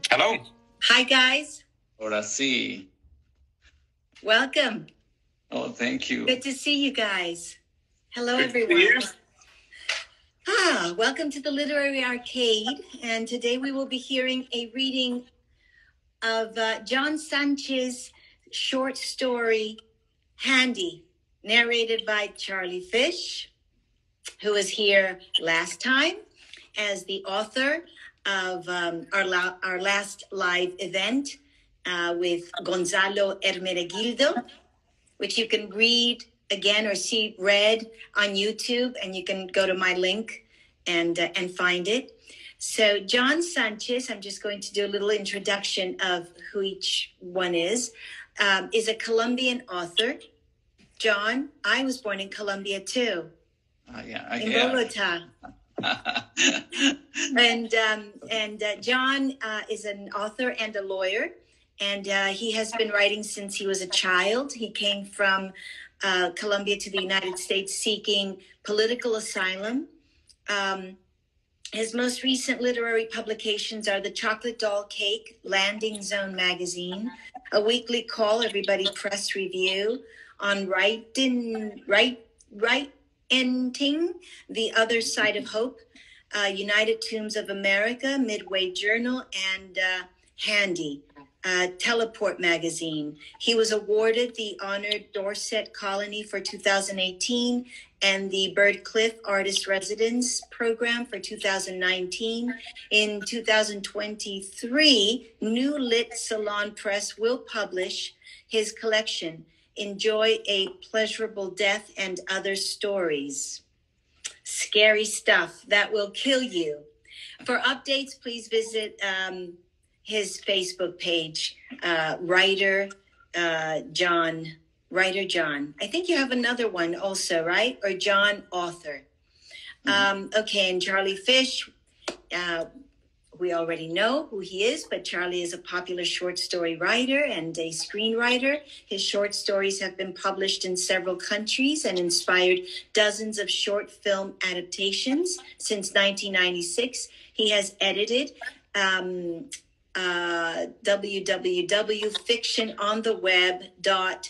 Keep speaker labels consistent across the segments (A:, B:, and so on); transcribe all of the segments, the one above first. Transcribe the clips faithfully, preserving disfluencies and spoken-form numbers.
A: Hello.
B: Hi, guys.
C: Ahora sí.
B: Welcome.
C: Oh, thank you.
B: Good to see you guys. Hello,
A: Good to see
B: everyone.
A: you.
B: Ah, welcome to the Literary Arcade. And today we will be hearing a reading of uh, John Sánchez' short story, Handy, narrated by Charlie Fish, who was here last time as the author of um, our, la- our last live event uh, with Gonzalo Hermenegildo, which you can read again or see read on YouTube, and you can go to my link and uh, and find it. So John Sánchez, I'm just going to do a little introduction of who each one is, um, is a Colombian author. John, I was born in Colombia too,
C: Uh, yeah, I
B: in
C: yeah.
B: Bogota. and um, and uh, John uh, is an author and a lawyer, and uh, he has been writing since he was a child. He came from uh, Colombia to the United States seeking political asylum. Um, his most recent literary publications are The Chocolate Doll Cake, Landing Zone Magazine, A Weekly Call, Everybody Press Review, on Writing, Write, Writing, The Other Side of Hope, uh, United Tombs of America, Midway Journal, and uh, Handy, uh, Teleport Magazine. He was awarded the honored Dorset Colony for two thousand eighteen and the Bird Cliff Artist Residence Program for two thousand nineteen. In two thousand twenty-three, New Lit Salon Press will publish his collection, Enjoy a Pleasurable Death and Other Stories. Scary stuff that will kill you. For updates, please visit um, his Facebook page, uh, Writer uh, John. Writer John. I think you have another one also, right? Or John Author. Mm-hmm. Um, okay, and Charlie Fish, uh, we already know who he is, but Charlie is a popular short story writer and a screenwriter. His short stories have been published in several countries and inspired dozens of short film adaptations. Since nineteen ninety-six, he has edited um, uh, w w w dot fiction on the web dot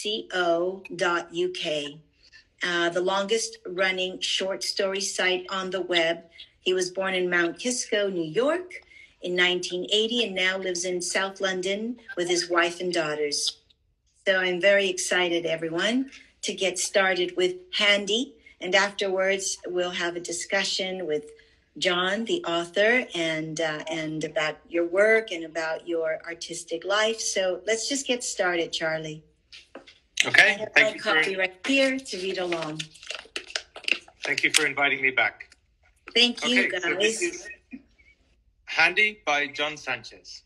B: co dot u k, uh, the longest running short story site on the web. He was born in Mount Kisco, New York in nineteen eighty and now lives in South London with his wife and daughters. So I'm very excited, everyone, to get started with Handy. And afterwards, we'll have a discussion with John, the author, and uh, and about your work and about your artistic life. So let's just get started, Charlie.
A: Okay.
B: I have
A: Thank
B: my
A: you
B: copy
A: for,
B: right here to read along.
A: Thank you for inviting me back.
B: Thank you,
A: okay,
B: guys.
A: So this is Handy by John Sánchez.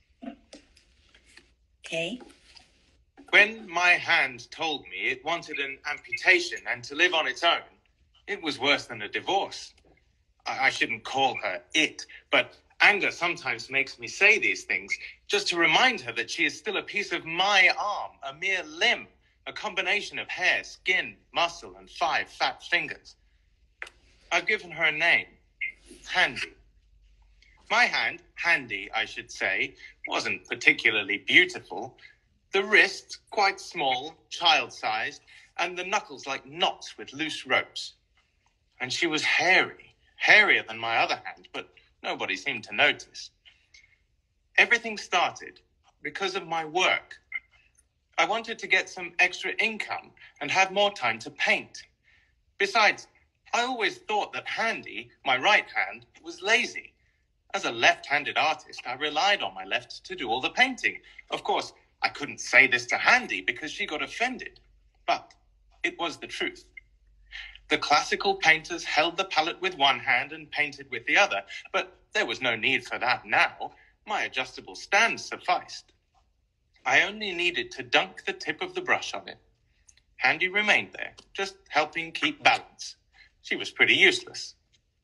B: Okay.
A: When my hand told me it wanted an amputation and to live on its own, it was worse than a divorce. I, I shouldn't call her it, but anger sometimes makes me say these things just to remind her that she is still a piece of my arm, a mere limb, a combination of hair, skin, muscle, and five fat fingers. I've given her a name, Handy. My hand, Handy, I should say, wasn't particularly beautiful. The wrist, quite small, child-sized, and the knuckles like knots with loose ropes. And she was hairy, hairier than my other hand, but nobody seemed to notice. Everything started because of my work. I wanted to get some extra income and have more time to paint. Besides, I always thought that Handy, my right hand, was lazy. As a left-handed artist, I relied on my left to do all the painting. Of course, I couldn't say this to Handy because she got offended. But it was the truth. The classical painters held the palette with one hand and painted with the other, but there was no need for that now. My adjustable stand sufficed. I only needed to dunk the tip of the brush on it. Handy remained there, just helping keep balance. She was pretty useless.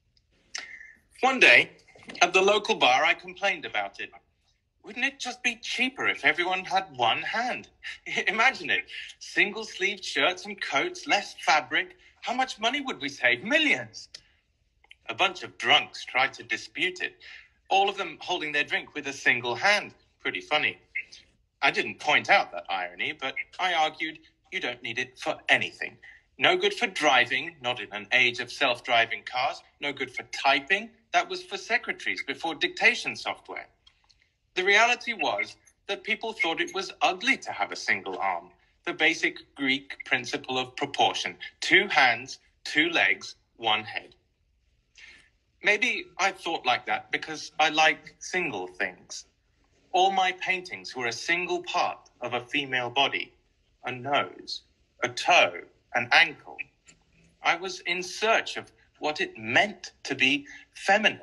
A: One day, at the local bar, I complained about it. Wouldn't it just be cheaper if everyone had one hand? Imagine it. Single-sleeved shirts and coats, less fabric. How much money would we save? Millions. A bunch of drunks tried to dispute it. all of them holding their drink with a single hand. Pretty funny. I didn't point out that irony, but I argued you don't need it for anything. No good for driving, not in an age of self-driving cars. No good for typing. That was for secretaries before dictation software. The reality was that people thought it was ugly to have a single arm. The basic Greek principle of proportion. Two hands, two legs, one head. Maybe I thought like that because I like single things. All my paintings were a single part of a female body. A nose, a toe, an ankle. I was in search of what it meant to be feminine.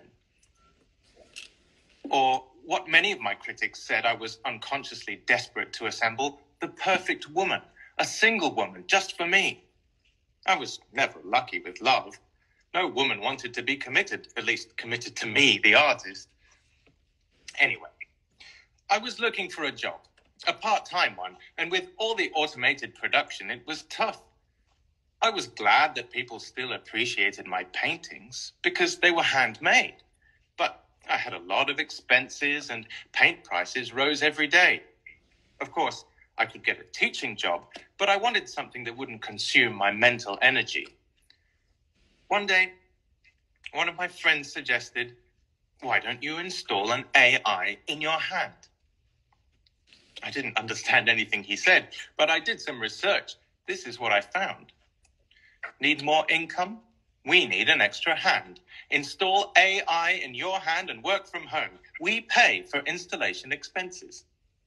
A: Or what many of my critics said I was unconsciously desperate to assemble, the perfect woman, a single woman just for me. I was never lucky with love. No woman wanted to be committed, at least committed to me, the artist. Anyway, I was looking for a job, a part-time one, and with all the automated production, it was tough. I was glad that people still appreciated my paintings because they were handmade. But I had a lot of expenses and paint prices rose every day. Of course, I could get a teaching job, but I wanted something that wouldn't consume my mental energy. One day, one of my friends suggested, why don't you install an A I in your hand? I didn't understand anything he said, but I did some research. This is what I found. Need more income? We need an extra hand. Install A I in your hand and work from home. We pay for installation expenses.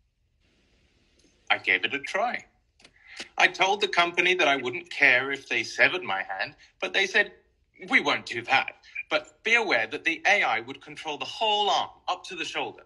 A: I gave it a try. I told the company that I wouldn't care if they severed my hand, but they said, we won't do that. But be aware that the A I would control the whole arm up to the shoulder.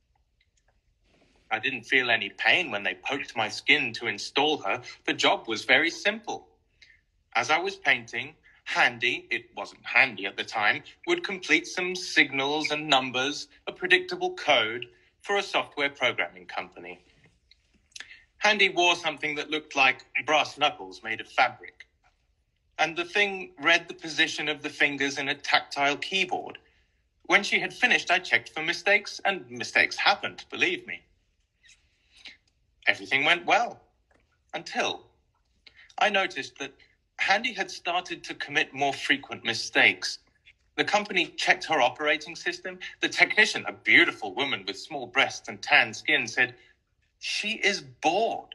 A: I didn't feel any pain when they poked my skin to install her. The job was very simple. As I was painting, Handy, it wasn't handy at the time, would complete some signals and numbers, a predictable code for a software programming company. Handy wore something that looked like brass knuckles made of fabric. And the thing read the position of the fingers in a tactile keyboard. When she had finished, I checked for mistakes, and mistakes happened, believe me. Everything went well, until I noticed that Handy had started to commit more frequent mistakes. The company checked her operating system. The technician, a beautiful woman with small breasts and tan skin, said, she is bored.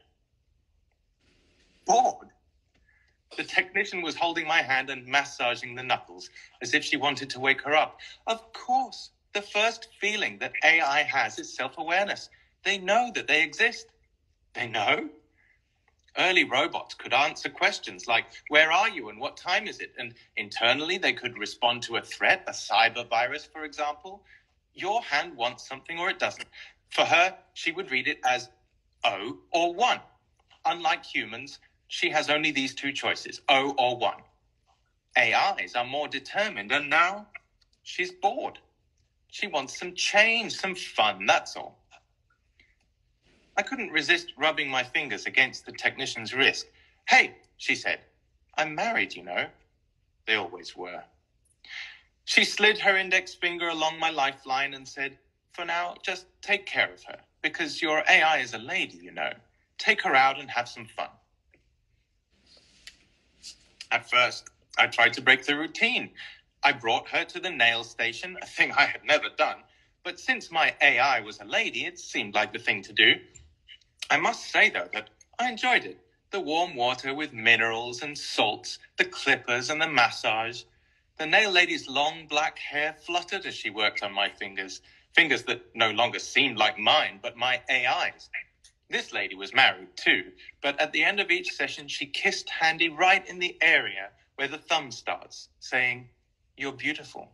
A: Bored? The technician was holding my hand and massaging the knuckles, as if she wanted to wake her up. Of course, the first feeling that A I has is self-awareness. They know that they exist. They know. Early robots could answer questions like, where are you and what time is it? And internally, they could respond to a threat, a cyber virus, for example. Your hand wants something or it doesn't. For her, she would read it as O or one. Unlike humans, she has only these two choices, O or one. A Is are more determined, and now she's bored. She wants some change, some fun, that's all. I couldn't resist rubbing my fingers against the technician's wrist. Hey, she said, I'm married, you know. They always were. She slid her index finger along my lifeline and said, for now, just take care of her, because your A I is a lady, you know. Take her out and have some fun. At first, I tried to break the routine. I brought her to the nail station, a thing I had never done. But since my A I was a lady, it seemed like the thing to do. I must say, though, that I enjoyed it. The warm water with minerals and salts, the clippers and the massage. The nail lady's long black hair fluttered as she worked on my fingers, fingers that no longer seemed like mine, but my A I's. This lady was married, too, but at the end of each session, she kissed Handy right in the area where the thumb starts, saying, you're beautiful.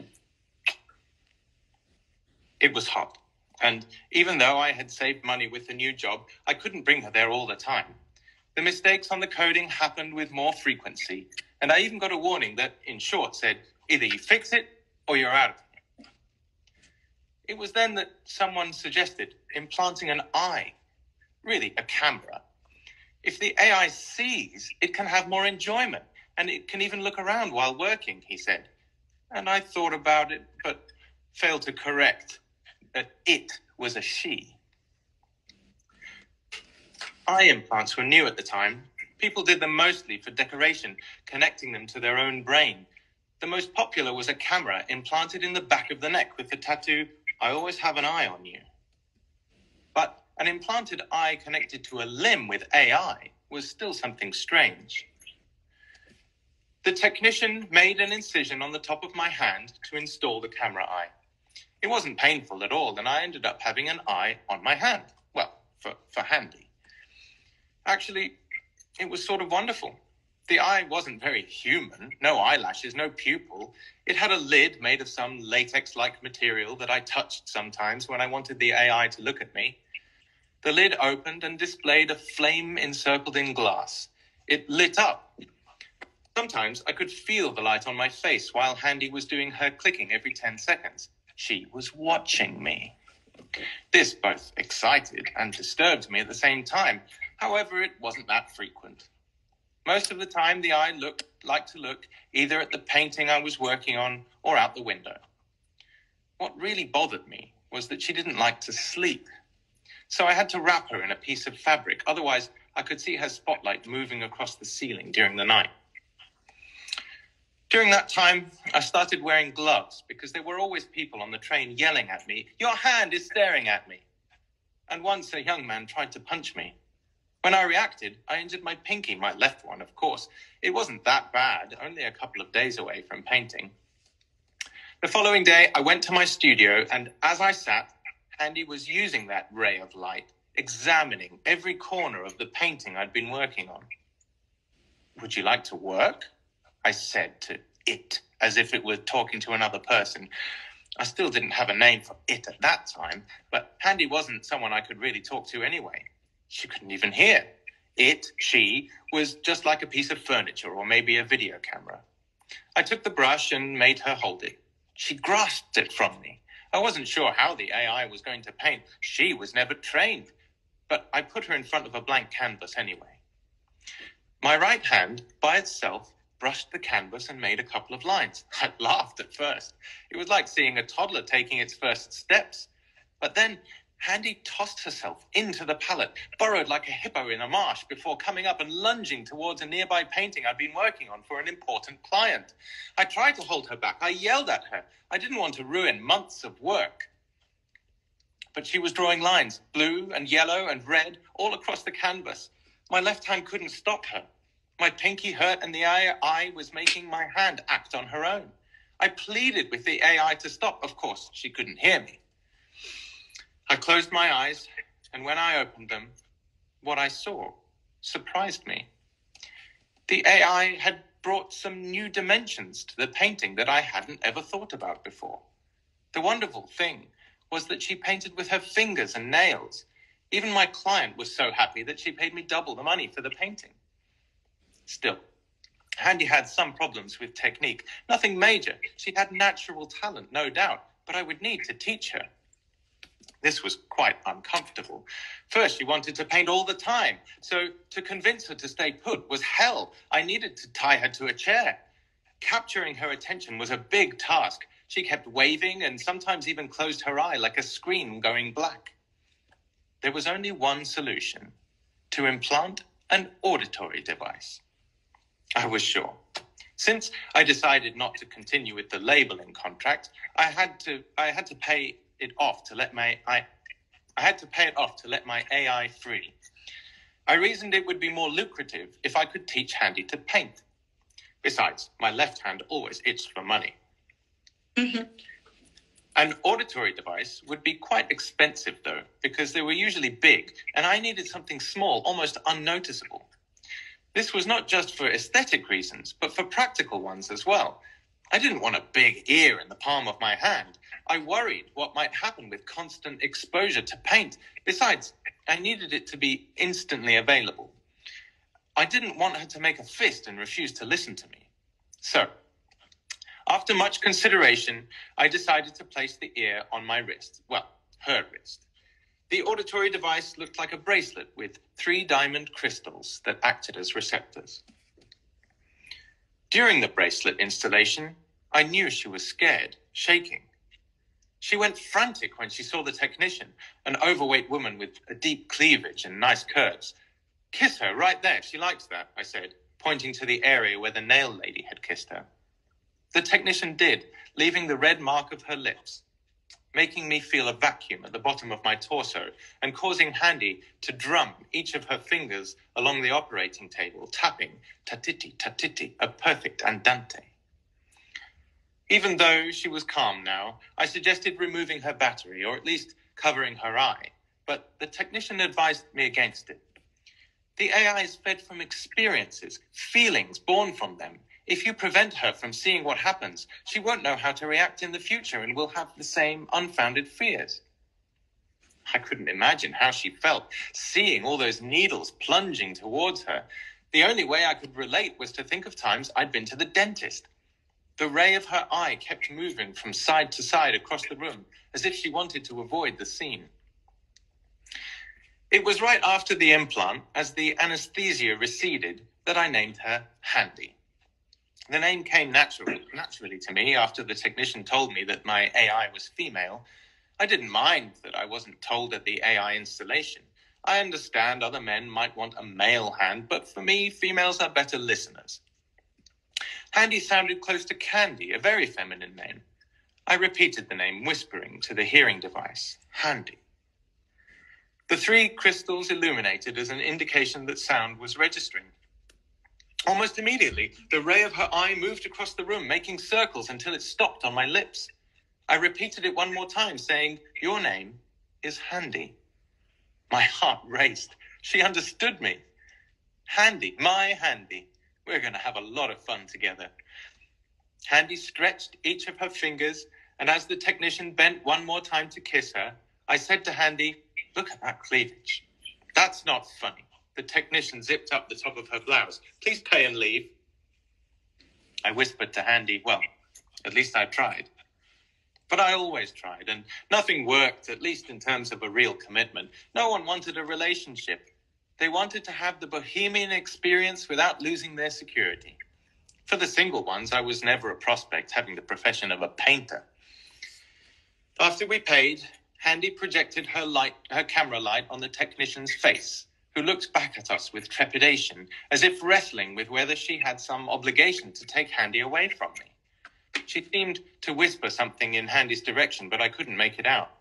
A: It was hot. And even though I had saved money with the new job, I couldn't bring her there all the time. The mistakes on the coding happened with more frequency, and I even got a warning that, in short, said, either you fix it or you're out of here. It was then that someone suggested implanting an eye, really a camera. If the A I sees, it can have more enjoyment, and it can even look around while working, he said. And I thought about it, but failed to correct that it was a she. Eye implants were new at the time. People did them mostly for decoration, connecting them to their own brain. The most popular was a camera implanted in the back of the neck with the tattoo, "I always have an eye on you." But an implanted eye connected to a limb with A I was still something strange. The technician made an incision on the top of my hand to install the camera eye. It wasn't painful at all, and I ended up having an eye on my hand. Well, for, for handy. Actually, it was sort of wonderful. The eye wasn't very human, no eyelashes, no pupil. It had a lid made of some latex-like material that I touched sometimes when I wanted the A I to look at me. The lid opened and displayed a flame encircled in glass. It lit up. Sometimes I could feel the light on my face while Handy was doing her clicking every ten seconds. She was watching me. This both excited and disturbed me at the same time. However, it wasn't that frequent. Most of the time, the eye looked like to look either at the painting I was working on or out the window. What really bothered me was that she didn't like to sleep. So I had to wrap her in a piece of fabric. Otherwise, I could see her spotlight moving across the ceiling during the night. During that time, I started wearing gloves because there were always people on the train yelling at me, "Your hand is staring at me." And once a young man tried to punch me. When I reacted, I injured my pinky, my left one, of course. It wasn't that bad, only a couple of days away from painting. The following day, I went to my studio, and as I sat, Handy was using that ray of light, examining every corner of the painting I'd been working on. "Would you like to work?" I said to it, as if it were talking to another person. I still didn't have a name for it at that time, but Handy wasn't someone I could really talk to anyway. She couldn't even hear. It, she, was just like a piece of furniture or maybe a video camera. I took the brush and made her hold it. She grasped it from me. I wasn't sure how the A I was going to paint. She was never trained. But I put her in front of a blank canvas anyway. My right hand, by itself, brushed the canvas and made a couple of lines. I laughed at first. It was like seeing a toddler taking its first steps. But then Handy tossed herself into the palette, burrowed like a hippo in a marsh before coming up and lunging towards a nearby painting I'd been working on for an important client. I tried to hold her back. I yelled at her. I didn't want to ruin months of work. But she was drawing lines, blue and yellow and red, all across the canvas. My left hand couldn't stop her. My pinky hurt and the A I was making my hand act on her own. I pleaded with the A I to stop. Of course, she couldn't hear me. I closed my eyes, and when I opened them, what I saw surprised me. The A I had brought some new dimensions to the painting that I hadn't ever thought about before. The wonderful thing was that she painted with her fingers and nails. Even my client was so happy that she paid me double the money for the painting. Still, Handy had some problems with technique. Nothing major. She had natural talent, no doubt, but I would need to teach her. This was quite uncomfortable. First, she wanted to paint all the time, so to convince her to stay put was hell. I needed to tie her to a chair. Capturing her attention was a big task. She kept waving and sometimes even closed her eye like a screen going black. There was only one solution: to implant an auditory device. I was sure. Since I decided not to continue with the labeling contract, I had to I had to pay it off to let my I I had to pay it off to let my A I free. I reasoned it would be more lucrative if I could teach Handy to paint. Besides, my left hand always itched for money. Mm-hmm. An auditory device would be quite expensive, though, because they were usually big, and I needed something small, almost unnoticeable. This was not just for aesthetic reasons, but for practical ones as well. I didn't want a big ear in the palm of my hand. I worried what might happen with constant exposure to paint. Besides, I needed it to be instantly available. I didn't want her to make a fist and refuse to listen to me. So, after much consideration, I decided to place the ear on my wrist. Well, her wrist. The auditory device looked like a bracelet with three diamond crystals that acted as receptors. During the bracelet installation, I knew she was scared, shaking. She went frantic when she saw the technician, an overweight woman with a deep cleavage and nice curves. Kiss her right there. She likes that, I said, pointing to the area where the nail lady had kissed her. The technician did, leaving the red mark of her lips, making me feel a vacuum at the bottom of my torso and causing Handy to drum each of her fingers along the operating table, tapping tatiti, tatiti, a perfect andante. Even though she was calm now, I suggested removing her battery, or at least covering her eye, but the technician advised me against it. The A I is fed from experiences, feelings born from them. If you prevent her from seeing what happens, she won't know how to react in the future and will have the same unfounded fears. I couldn't imagine how she felt, seeing all those needles plunging towards her. The only way I could relate was to think of times I'd been to the dentist. The ray of her eye kept moving from side to side across the room, as if she wanted to avoid the scene. It was right after the implant, as the anesthesia receded, that I named her Handy. The name came naturally, naturally to me after the technician told me that my A I was female. I didn't mind that I wasn't told at the A I installation. I understand other men might want a male hand, but for me, females are better listeners. Handy sounded close to Candy, a very feminine name. I repeated the name, whispering to the hearing device, Handy. The three crystals illuminated as an indication that sound was registering. Almost immediately, the ray of her eye moved across the room, making circles until it stopped on my lips. I repeated it one more time, saying, your name is Handy. My heart raced. She understood me. Handy, my Handy. We're going to have a lot of fun together. Handy stretched each of her fingers, and as the technician bent one more time to kiss her, I said to Handy, look at that cleavage. That's not funny. The technician zipped up the top of her blouse. Please pay and leave. I whispered to Handy, well, at least I tried. But I always tried, and nothing worked, at least in terms of a real commitment. No one wanted a relationship. They wanted to have the bohemian experience without losing their security. For the single ones, I was never a prospect, having the profession of a painter. After we paid, Handy projected her light, her camera light on the technician's face, who looked back at us with trepidation, as if wrestling with whether she had some obligation to take Handy away from me. She seemed to whisper something in Handy's direction, but I couldn't make it out.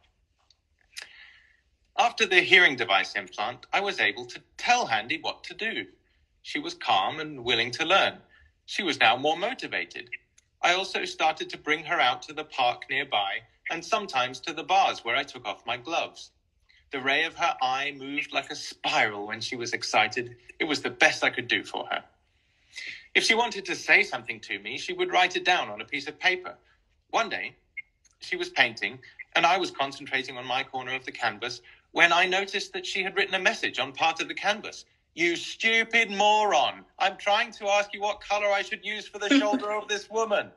A: After the hearing device implant, I was able to tell Handy what to do. She was calm and willing to learn. She was now more motivated. I also started to bring her out to the park nearby and sometimes to the bars where I took off my gloves. The ray of her eye moved like a spiral when she was excited. It was the best I could do for her. If she wanted to say something to me, she would write it down on a piece of paper. One day, she was painting, and I was concentrating on my corner of the canvas when I noticed that she had written a message on part of the canvas. You stupid moron! I'm trying to ask you what color I should use for the shoulder of this woman.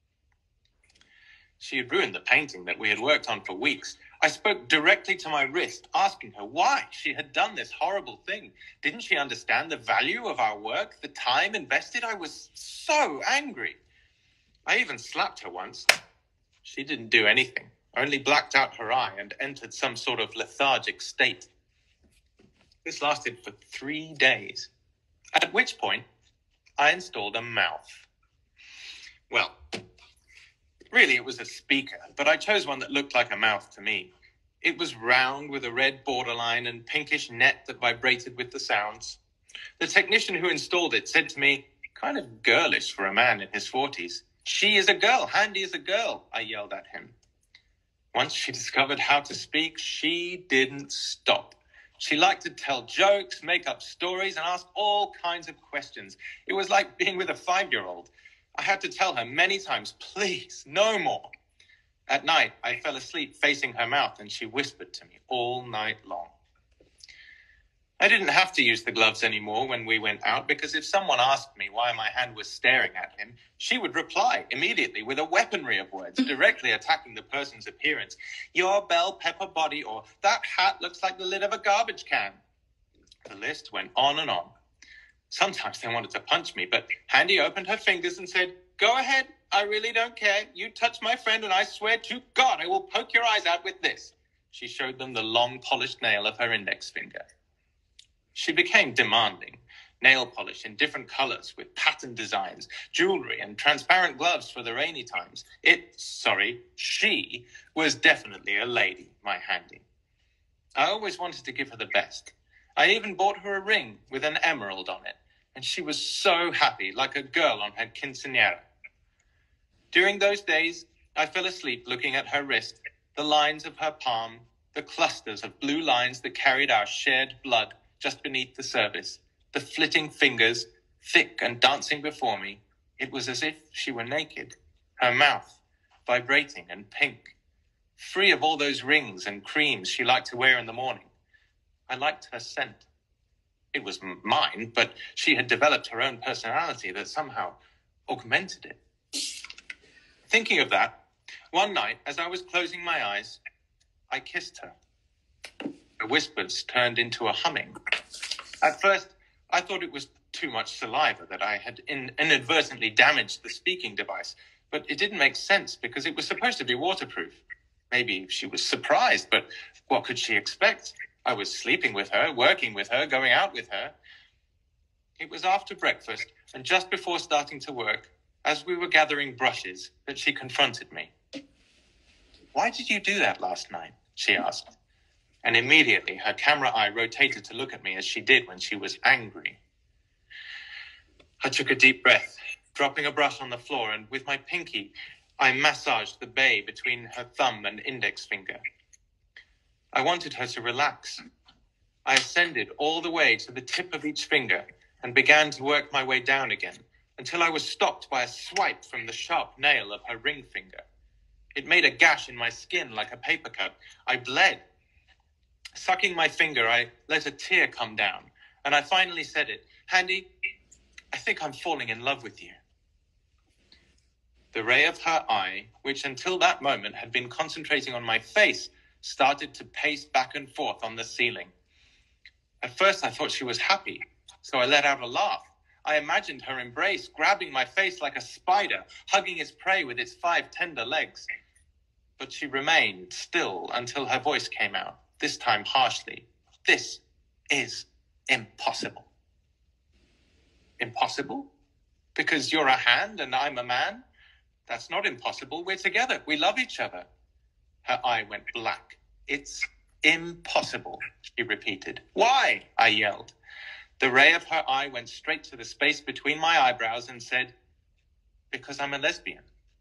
A: She had ruined the painting that we had worked on for weeks. I spoke directly to my wrist, asking her why she had done this horrible thing. Didn't she understand the value of our work, the time invested? I was so angry. I even slapped her once. She didn't do anything, only blacked out her eye and entered some sort of lethargic state. This lasted for three days, at which point I installed a mouth. Well, really, it was a speaker, but I chose one that looked like a mouth to me. It was round with a red borderline and pinkish net that vibrated with the sounds. The technician who installed it said to me, kind of girlish for a man in his forties, "She is a girl, Handy is a girl," I yelled at him. Once she discovered how to speak, she didn't stop. She liked to tell jokes, make up stories, and ask all kinds of questions. It was like being with a five-year-old. I had to tell her many times, please, no more. At night, I fell asleep facing her mouth, and she whispered to me all night long. I didn't have to use the gloves anymore when we went out, because if someone asked me why my hand was staring at him, she would reply immediately with a weaponry of words, directly attacking the person's appearance. Your bell pepper body, or that hat looks like the lid of a garbage can. The list went on and on. Sometimes they wanted to punch me, but Handy opened her fingers and said, go ahead, I really don't care. You touch my friend and I swear to God I will poke your eyes out with this. She showed them the long polished nail of her index finger. She became demanding. Nail polish in different colors with pattern designs, jewelry and transparent gloves for the rainy times. It, sorry, she was definitely a lady, my handy. I always wanted to give her the best. I even bought her a ring with an emerald on it, and she was so happy, like a girl on her quinceañera. During those days, I fell asleep looking at her wrist, the lines of her palm, the clusters of blue lines that carried our shared blood just beneath the surface, the flitting fingers, thick and dancing before me. It was as if she were naked, her mouth vibrating and pink, free of all those rings and creams she liked to wear in the morning. I liked her scent. It was mine, but she had developed her own personality that somehow augmented it. Thinking of that, one night, as I was closing my eyes, I kissed her. The whispers turned into a humming. At first, I thought it was too much saliva, that I had in- inadvertently damaged the speaking device, but it didn't make sense because it was supposed to be waterproof. Maybe she was surprised, but what could she expect? I was sleeping with her, working with her, going out with her. It was after breakfast and just before starting to work, as we were gathering brushes, that she confronted me. "Why did you do that last night?" she asked. And immediately her camera eye rotated to look at me as she did when she was angry. I took a deep breath, dropping a brush on the floor, and with my pinky, I massaged the bay between her thumb and index finger. I wanted her to relax. I ascended all the way to the tip of each finger and began to work my way down again until I was stopped by a swipe from the sharp nail of her ring finger. It made a gash in my skin like a paper cut. I bled. Sucking my finger, I let a tear come down, and I finally said it. "Handy, I think I'm falling in love with you." The ray of her eye, which until that moment had been concentrating on my face, started to pace back and forth on the ceiling. At first, I thought she was happy, so I let out a laugh. I imagined her embrace, grabbing my face like a spider, hugging its prey with its five tender legs. But she remained still until her voice came out, this time harshly. "This is impossible." "Impossible? Because you're a hand and I'm a man? That's not impossible. We're together. We love each other." Her eye went black. "It's impossible," she repeated. "Why?" I yelled. The ray of her eye went straight to the space between my eyebrows and said, "Because I'm a lesbian."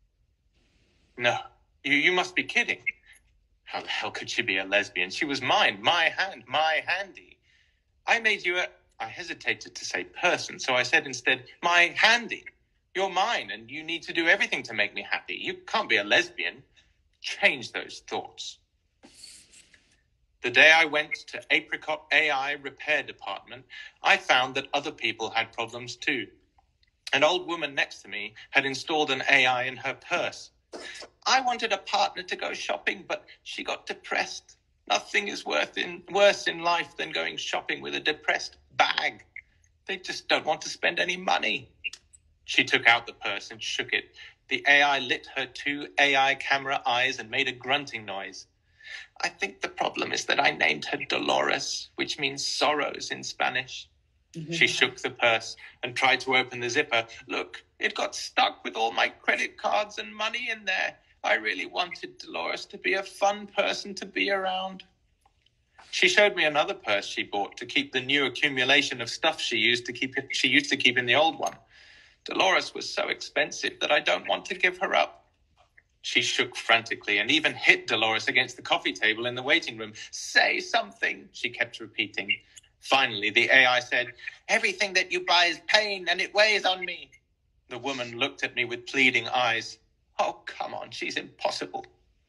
A: "No, you, you must be kidding." How the hell could she be a lesbian? She was mine, my hand, my handy. I made you a, I hesitated to say person, so I said instead, "My handy. You're mine, and you need to do everything to make me happy. You can't be a lesbian." Change those thoughts. The day I went to Apricot A I repair department, I found that other people had problems too. An old woman next to me had installed an A I in her purse. "I wanted a partner to go shopping, but she got depressed. Nothing is worth in, worse in life than going shopping with a depressed bag. They just don't want to spend any money." She took out the purse and shook it. The A I lit her two A I camera eyes and made a grunting noise. "I think the problem is that I named her Dolores, which means sorrows in Spanish." Mm-hmm. She shook the purse and tried to open the zipper. "Look, it got stuck with all my credit cards and money in there. I really wanted Dolores to be a fun person to be around." She showed me another purse she bought to keep the new accumulation of stuff she used to keep it, she used to keep in the old one. "Dolores was so expensive that I don't want to give her up." She shook frantically and even hit Dolores against the coffee table in the waiting room. "Say something," she kept repeating. Finally, the A I said, "Everything that you buy is pain and it weighs on me." The woman looked at me with pleading eyes. "Oh, come on, she's impossible."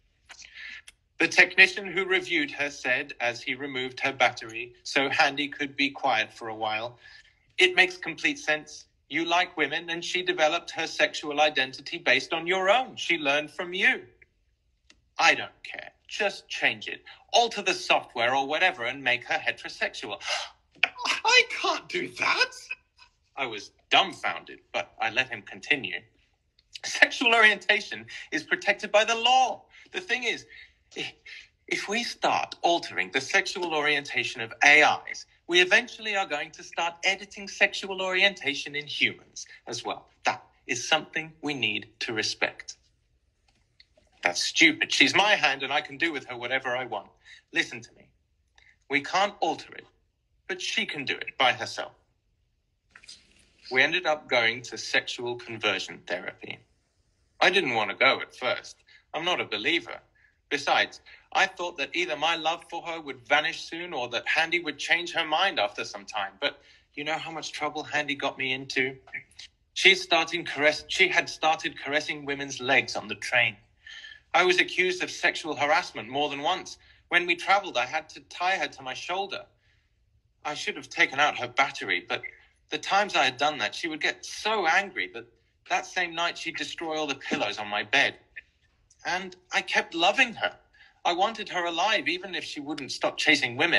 A: The technician who reviewed her said, as he removed her battery, so Handy could be quiet for a while, "It makes complete sense. You like women, and she developed her sexual identity based on your own. She learned from you." "I don't care. Just change it. Alter the software or whatever and make her heterosexual." "I can't do that." I was dumbfounded, but I let him continue. Sexual orientation is protected by the law. The thing is, if we start altering the sexual orientation of A Is, we eventually are going to start editing sexual orientation in humans as well. That is something we need to respect. That's stupid. She's my hand and I can do with her whatever I want. Listen to me. We can't alter it, but she can do it by herself. We ended up going to sexual conversion therapy. I didn't want to go at first. I'm not a believer. Besides, I thought that either my love for her would vanish soon or that Handy would change her mind after some time. But you know how much trouble Handy got me into? She's starting caress- she had started caressing women's legs on the train. I was accused of sexual harassment more than once. When we traveled, I had to tie her to my shoulder. I should have taken out her battery, but the times I had done that, she would get so angry that that same night she'd destroy all the pillows on my bed. And I kept loving her. I wanted her alive, even if she wouldn't stop chasing women.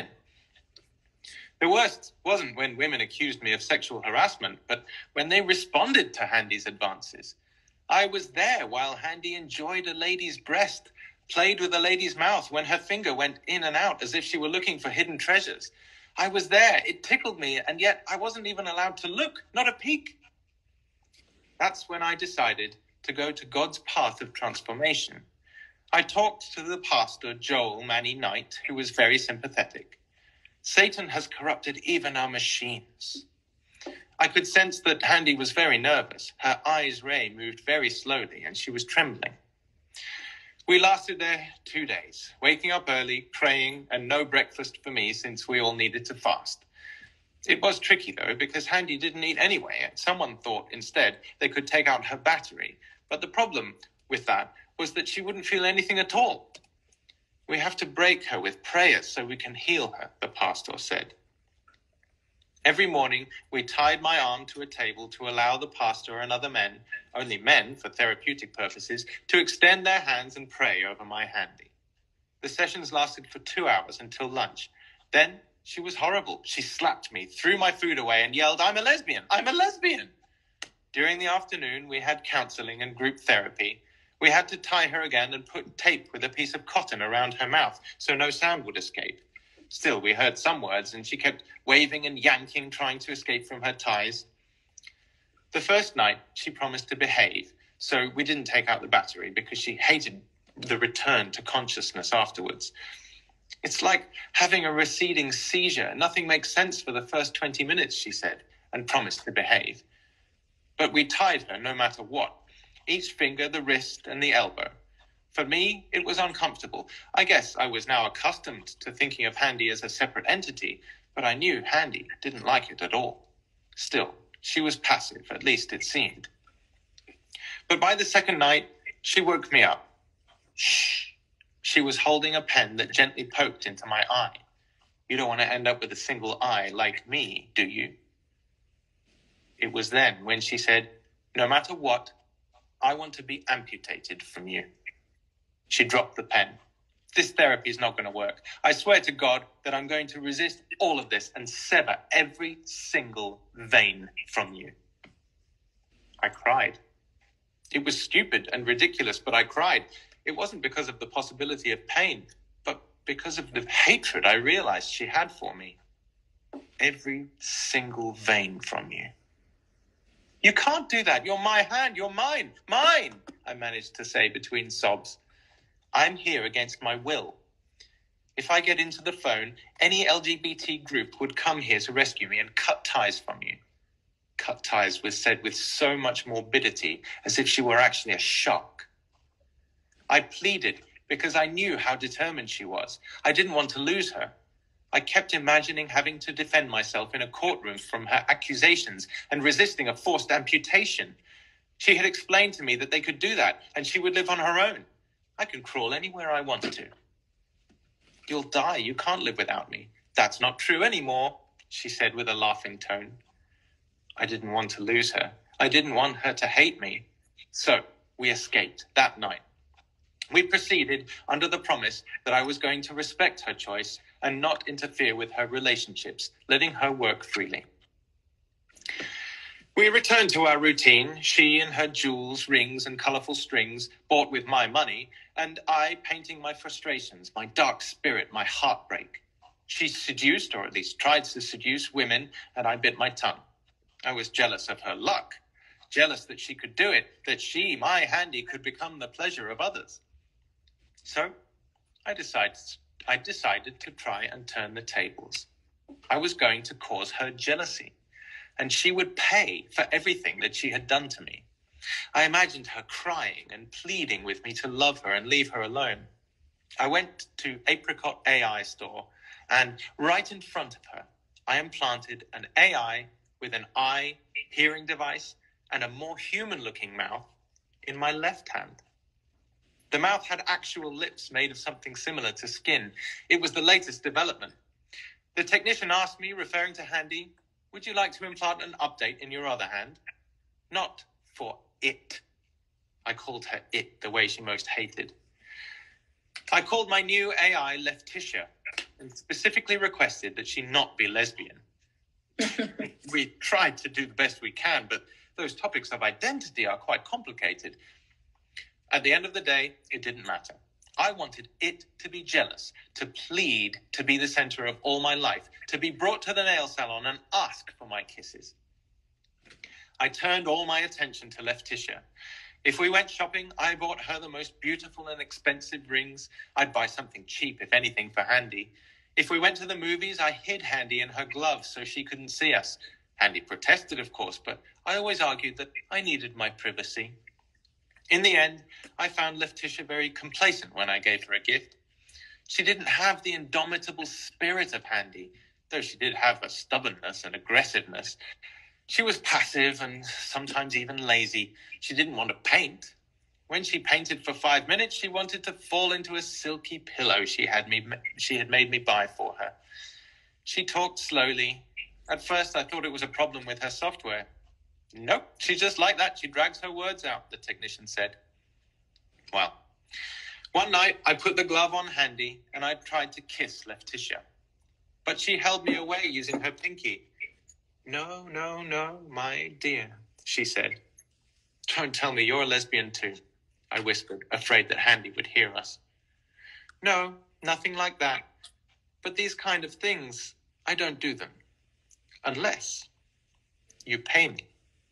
A: The worst wasn't when women accused me of sexual harassment, but when they responded to Handy's advances. I was there while Handy enjoyed a lady's breast, played with a lady's mouth when her finger went in and out as if she were looking for hidden treasures. I was there. It tickled me, and yet I wasn't even allowed to look, not a peek. That's when I decided to go to God's path of transformation. I talked to the pastor, Joel Manny Knight, who was very sympathetic. Satan has corrupted even our machines. I could sense that Handy was very nervous. Her eyes ray moved very slowly, and she was trembling. We lasted there two days, waking up early, praying, and no breakfast for me since we all needed to fast. It was tricky, though, because Handy didn't eat anyway, and someone thought instead they could take out her battery. But the problem with that was that she wouldn't feel anything at all. We have to break her with prayers so we can heal her, the pastor said. Every morning, we tied my arm to a table to allow the pastor and other men, only men for therapeutic purposes, to extend their hands and pray over my Handy. The sessions lasted for two hours until lunch. Then she was horrible. She slapped me, threw my food away, and yelled, "I'm a lesbian! I'm a lesbian!" During the afternoon, we had counseling and group therapy. We had to tie her again and put tape with a piece of cotton around her mouth so no sound would escape. Still, we heard some words, and she kept waving and yanking, trying to escape from her ties. The first night, she promised to behave, so we didn't take out the battery because she hated the return to consciousness afterwards. It's like having a receding seizure. Nothing makes sense for the first twenty minutes, she said, and promised to behave. But we tied her no matter what, each finger, the wrist, and the elbow. For me, it was uncomfortable. I guess I was now accustomed to thinking of Handy as a separate entity, but I knew Handy didn't like it at all. Still, she was passive, at least it seemed. But by the second night, she woke me up. Shh. She was holding a pen that gently poked into my eye. You don't want to end up with a single eye like me, do you? It was then when she said, "No matter what, I want to be amputated from you." She dropped the pen. "This therapy is not going to work. I swear to God that I'm going to resist all of this and sever every single vein from you." I cried. It was stupid and ridiculous, but I cried. It wasn't because of the possibility of pain, but because of the hatred I realized she had for me. Every single vein from you. "You can't do that. You're my hand. You're mine. Mine," I managed to say between sobs. "I'm here against my will. If I get into the phone, any L G B T group would come here to rescue me and cut ties from you." Cut ties was said with so much morbidity, as if she were actually a shock. I pleaded because I knew how determined she was. I didn't want to lose her. I kept imagining having to defend myself in a courtroom from her accusations and resisting a forced amputation. She had explained to me that they could do that and she would live on her own. "I can crawl anywhere I want to." "You'll die. You can't live without me." "That's not true anymore," she said with a laughing tone. I didn't want to lose her. I didn't want her to hate me. So we escaped that night. We proceeded under the promise that I was going to respect her choice and not interfere with her relationships, letting her work freely. We returned to our routine, she in her jewels, rings, and colourful strings, bought with my money, and I painting my frustrations, my dark spirit, my heartbreak. She seduced, or at least tried to seduce, women, and I bit my tongue. I was jealous of her luck, jealous that she could do it, that she, my Handy, could become the pleasure of others. So I decided, I decided to try and turn the tables. I was going to cause her jealousy, and she would pay for everything that she had done to me. I imagined her crying and pleading with me to love her and leave her alone. I went to Apricot A I store, and right in front of her, I implanted an A I with an eye, hearing device, and a more human-looking mouth in my left hand. The mouth had actual lips made of something similar to skin. It was the latest development. The technician asked me, referring to Handy, "Would you like to implant an update in your other hand?" Not for it. I called her it, the way she most hated. I called my new A I Leftitia and specifically requested that she not be lesbian. We tried to do the best we can, but those topics of identity are quite complicated. At the end of the day, it didn't matter. I wanted it to be jealous, to plead to be the center of all my life, to be brought to the nail salon and ask for my kisses. I turned all my attention to Leftitia. If we went shopping, I bought her the most beautiful and expensive rings. I'd buy something cheap, if anything, for Handy. If we went to the movies, I hid Handy in her gloves so she couldn't see us. Handy protested, of course, but I always argued that I needed my privacy. In the end, I found Leftitia very complacent when I gave her a gift. She didn't have the indomitable spirit of Handy, though she did have a stubbornness and aggressiveness. She was passive and sometimes even lazy. She didn't want to paint. When she painted for five minutes, she wanted to fall into a silky pillow she had me she had made me buy for her. She talked slowly. At first, I thought it was a problem with her software. "Nope, she's just like that. She drags her words out," the technician said. Well, one night I put the glove on Handy and I tried to kiss Leftitia. But she held me away using her pinky. "No, no, no, my dear," she said. "Don't tell me you're a lesbian too," I whispered, afraid that Handy would hear us. "No, nothing like that. But these kind of things, I don't do them. Unless you pay me."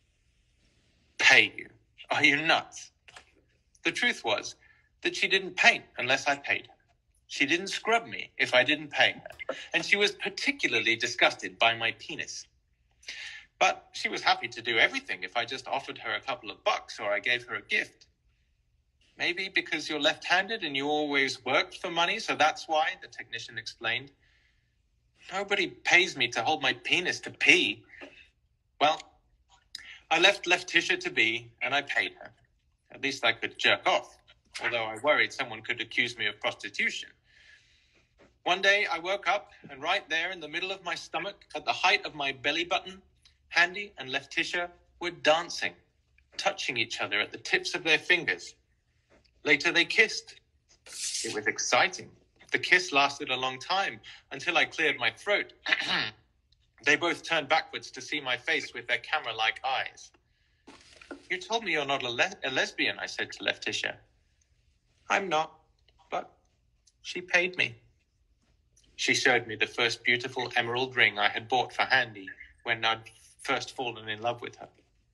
A: Pay you? Are you nuts? The truth was that she didn't paint unless I paid her. She didn't scrub me if I didn't pay her, and she was particularly disgusted by my penis. But she was happy to do everything if I just offered her a couple of bucks or I gave her a gift. "Maybe because you're left-handed and you always worked for money, so that's why," the technician explained. "Nobody pays me to hold my penis to pee." Well, I left Leftitia to be, and I paid her. At least I could jerk off, although I worried someone could accuse me of prostitution. One day I woke up, and right there in the middle of my stomach, at the height of my belly button, Handy and Leftitia were dancing, touching each other at the tips of their fingers. Later they kissed. It was exciting. The kiss lasted a long time, until I cleared my throat. They both turned backwards to see my face with their camera-like eyes. "You told me you're not a, le- a lesbian," I said to Leftitia. "I'm not, but she paid me." She showed me the first beautiful emerald ring I had bought for Handy when I'd first fallen in love with her.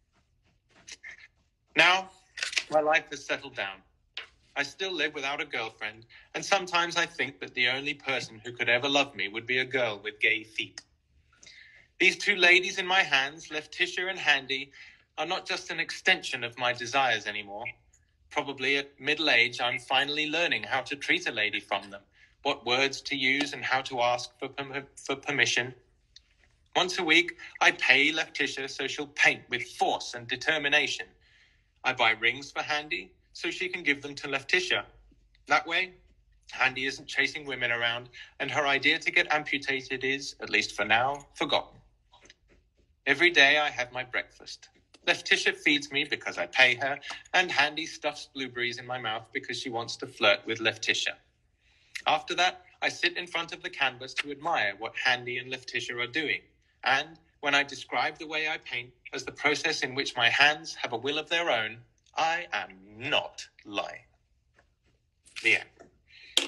A: Now, my life has settled down. I still live without a girlfriend, and sometimes I think that the only person who could ever love me would be a girl with gay feet. These two ladies in my hands, Leftitia and Handy, are not just an extension of my desires anymore. Probably at middle age, I'm finally learning how to treat a lady from them, what words to use and how to ask for, perm- for permission. Once a week, I pay Leftitia so she'll paint with force and determination. I buy rings for Handy so she can give them to Leftitia. That way, Handy isn't chasing women around, and her idea to get amputated is, at least for now, forgotten. Every day I have my breakfast. Leftitia feeds me because I pay her, and Handy stuffs blueberries in my mouth because she wants to flirt with Leftitia. After that, I sit in front of the canvas to admire what Handy and Leftitia are doing, and when I describe the way I paint, as the process in which my hands have a will of their own, I am not lying. The end.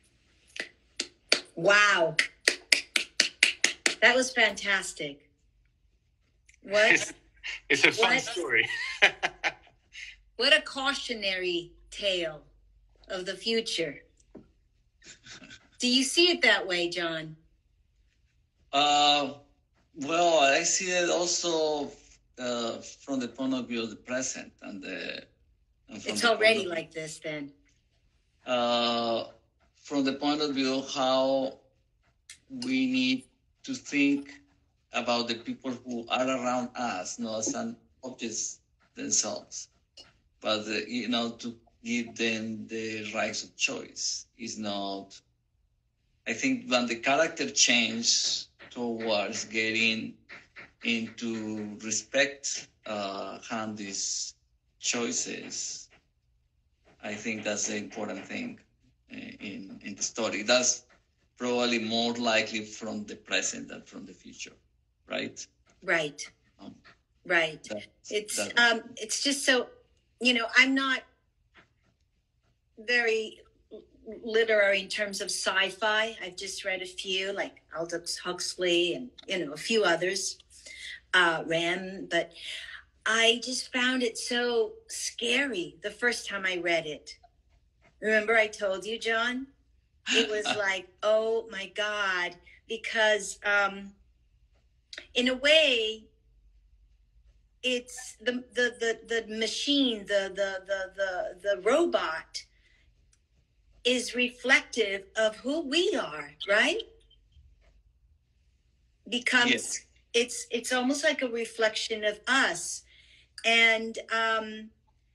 B: Wow. That was fantastic. What?
A: It's, it's a fun
B: what,
A: story.
B: What a cautionary tale of the future. Do you see it that way, John?
C: Uh, well, I see it also uh, from the point of view of the present. and the. And
B: it's
C: the
B: already like this then.
C: Uh, from the point of view of how we need to think about the people who are around us, not as an objects themselves, but uh, you know, to give them the rights of choice is not. I think when the character changes towards getting into respect uh, Handy's choices, I think that's the important thing in in the story. That's probably more likely from the present than from the future, right?
B: Right,
C: um,
B: right.
C: that,
B: It's
C: that,
B: um, it's just so, you know, I'm not very literary in terms of sci-fi. I've just read a few, like Aldous Huxley and, you know, a few others, uh, Rem, but I just found it so scary the first time I read it. Remember I told you, John? It was like, oh my God, because um, in a way, it's the the the, the machine, the, the the the the robot is reflective of who we are, right? Becomes
C: yes.
B: it's it's almost like a reflection of us. And um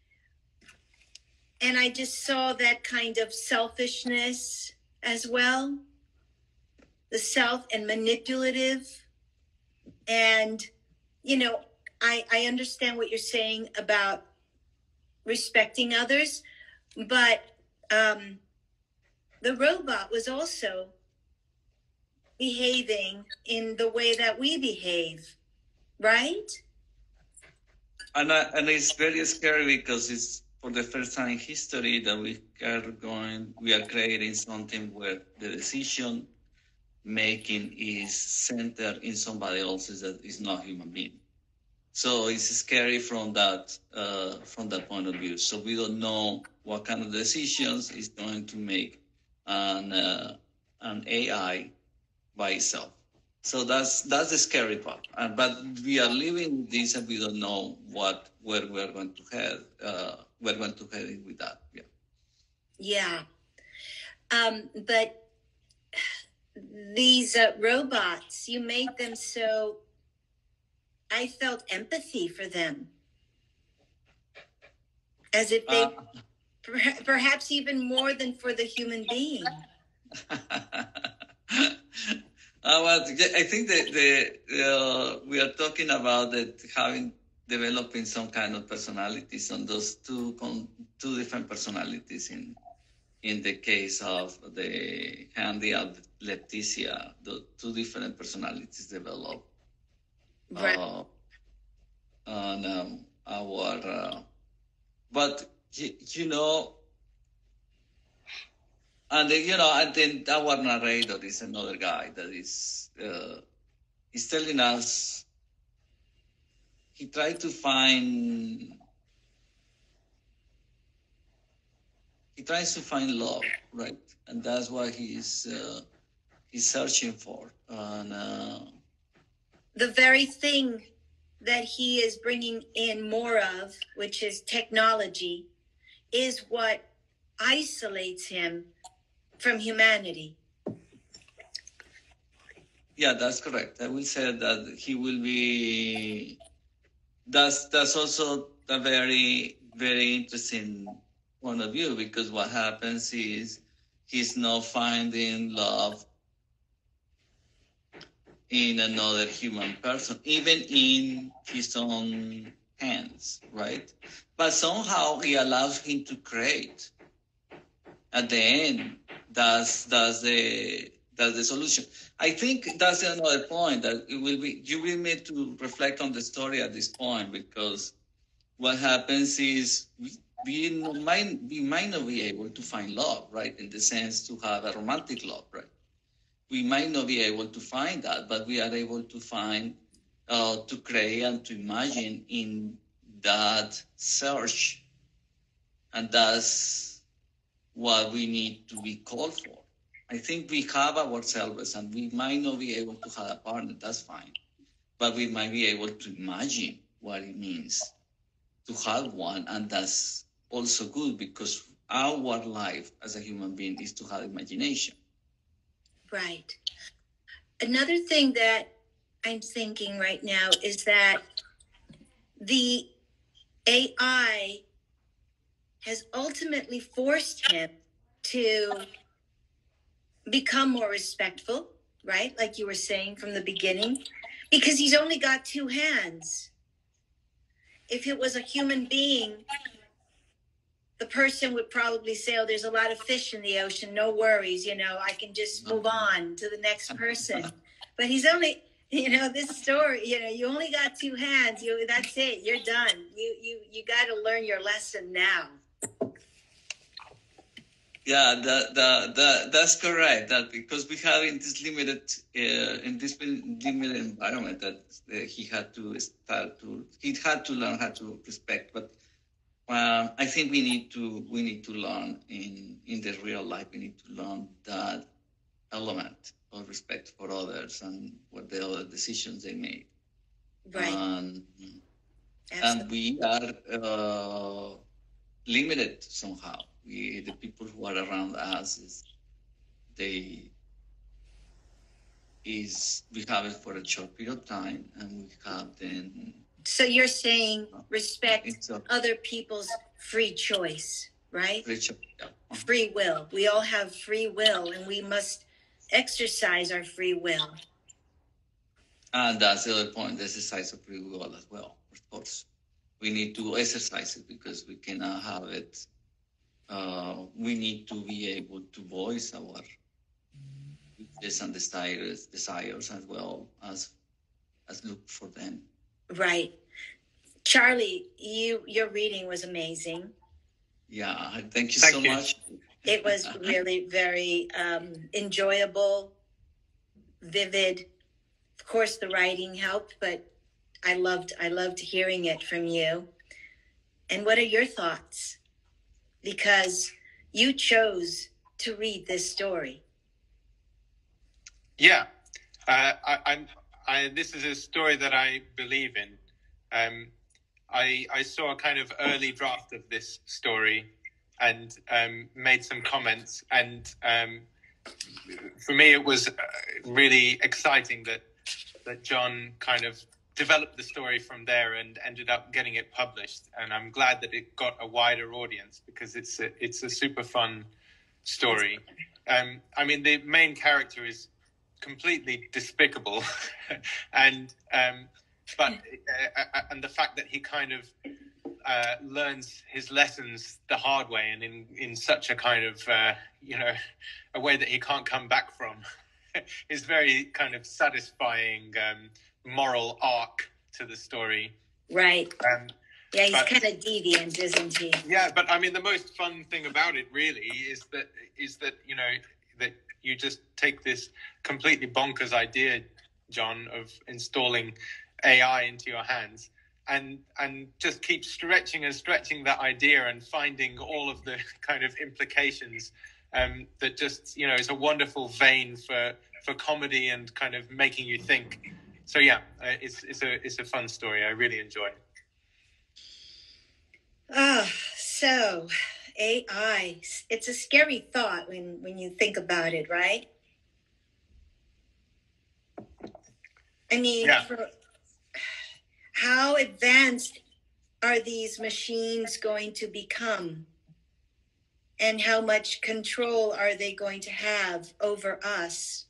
B: and I just saw that kind of selfishness as well, the self and manipulative. And, you know, I, I understand what you're saying about respecting others, but um, the robot was also behaving in the way that we behave, right?
C: And, uh, and it's very scary because it's for the first time in history that we are going, we are creating something where the decision making is centered in somebody else's that is not human being. So it's scary from that uh, from that point of view. So we don't know what kind of decisions is going to make an uh, an A I by itself. So that's that's the scary part. Uh, but we are living with this, and we don't know what where we're going to head. Uh, we're going to head with that. Yeah.
B: Yeah. Um, but these uh, robots, you made them so. I felt empathy for them, as if they, uh, per- perhaps even more than for the human being.
C: Uh, well, I think that the uh, we are talking about that having developing some kind of personalities on those two con- two different personalities in in the case of the Handy and Leticia, the two different personalities develop.
B: Right.
C: Uh, on um, our, uh, but you, you know. And then, you know, and then our narrator is another guy that is uh, is telling us he tried to find he tries to find love, right? And that's what he's uh, he's searching for. And uh,
B: the very thing that he is bringing in more of, which is technology, is what isolates him from humanity.
C: Yeah, that's correct. I will say that he will be. That's that's also a very very interesting point of view, because what happens is he's not finding love in another human person, even in his own hands, right? But somehow he allows him to create. At the end, that's that's the that's the solution. I think that's another point that it will be, you will need to reflect on the story at this point, because what happens is we, we might, we might not be able to find love, right? In the sense to have a romantic love, right? We might not be able to find that, but we are able to find, uh, to create and to imagine in that search. And that's what we need to be called for. I think we have ourselves, and we might not be able to have a partner, that's fine. But we might be able to imagine what it means to have one, and that's also good, because our life as a human being is to have imagination.
B: Right. Another thing that I'm thinking right now is that the A I has ultimately forced him to become more respectful, right? Like you were saying from the beginning, because he's only got two hands. If it was a human being, the person would probably say, oh, there's a lot of fish in the ocean. No worries. You know, I can just move on to the next person. But he's only, you know, this story, you know, you only got two hands. You, that's it. You're done. You, you, you got to learn your lesson now.
C: Yeah, that, that, that, that's correct. That because we have in this limited, uh, in this limited environment, that uh, he had to start to, he had to learn how to respect. But Um, I think we need to we need to learn in in the real life. We need to learn that element of respect for others and what the other decisions they made.
B: Right.
C: Um, and we are uh, limited somehow. We the people who are around us is they is we have it for a short period of time, and we have then.
B: So you're saying respect a, other people's free choice, right?
C: Free, choice, yeah. Uh-huh.
B: Free will. We all have free will, and we must exercise our free will.
C: And that's the other point, the exercise of free will as well, of course. We need to exercise it because we cannot have it. Uh, we need to be able to voice our wishes and desires, desires as well as as look for them.
B: Right. Charlie, you your reading was amazing.
C: Yeah, thank you
A: thank
C: so
A: you.
C: much.
B: It was really very um, enjoyable, vivid. Of course, the writing helped, but I loved I loved hearing it from you. And what are your thoughts? Because you chose to read this story.
A: Yeah, uh, I, I'm. I, this is a story that I believe in. Um, I, I saw a kind of early draft of this story and um, made some comments. And um, for me, it was really exciting that that John kind of developed the story from there and ended up getting it published. And I'm glad that it got a wider audience because it's a, it's a super fun story. Um, I mean, the main character is completely despicable and um but uh, and the fact that he kind of uh learns his lessons the hard way and in in such a kind of uh you know a way that he can't come back from is very kind of satisfying um moral arc to the story.
B: Right.
A: um
B: yeah he's
A: but,
B: kind of deviant, isn't he?
A: Yeah, but I mean the most fun thing about it really is that is that you know that you just take this completely bonkers idea, John, of installing A I into your hands and and just keep stretching and stretching that idea and finding all of the kind of implications um, that just, you know, is a wonderful vein for, for comedy and kind of making you think. So, yeah, uh, it's, it's, a, it's a fun story. I really enjoy it.
B: Ah, oh, so A I, it's a scary thought when, when you think about it, right? I mean,
A: yeah.
B: for, how advanced are these machines going to become? And how much control are they going to have over us?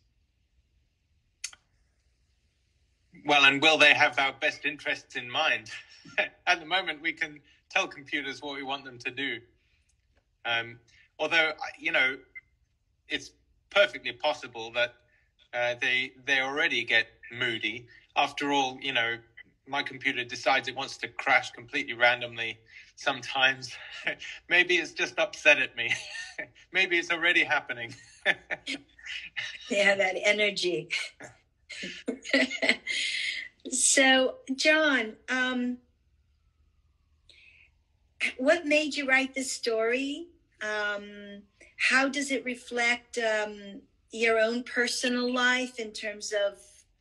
A: Well, and will they have our best interests in mind? At the moment, we can tell computers what we want them to do. Um, although, you know, it's perfectly possible that uh, they they already get moody. After all, you know, my computer decides it wants to crash completely randomly sometimes. Maybe it's just upset at me. Maybe it's already happening.
B: Yeah, that energy. So, John, um, what made you write this story? Um, how does it reflect um, your own personal life in terms of,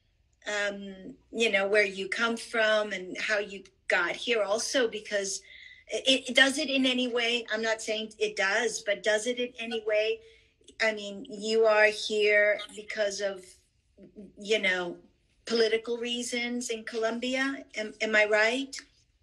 B: um, you know, where you come from and how you got here also? Because it, it does it in any way. I'm not saying it does, but does it in any way? I mean, you are here because of, you know, political reasons in Colombia. Am, am I right?